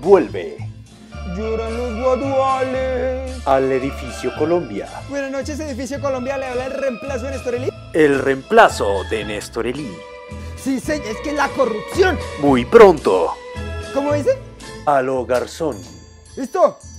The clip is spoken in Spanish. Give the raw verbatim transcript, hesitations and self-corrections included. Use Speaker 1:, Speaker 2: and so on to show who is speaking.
Speaker 1: vuelve
Speaker 2: Lloran los guaduales.
Speaker 1: al edificio Colombia.
Speaker 2: Buenas noches, edificio Colombia. Le habla el reemplazo de Néstor Elí.
Speaker 1: El reemplazo de Néstor Elí.
Speaker 2: Sí, señor, es que la corrupción.
Speaker 1: Muy pronto.
Speaker 2: ¿Cómo dice?
Speaker 1: A lo Garzón.
Speaker 2: ¿Listo?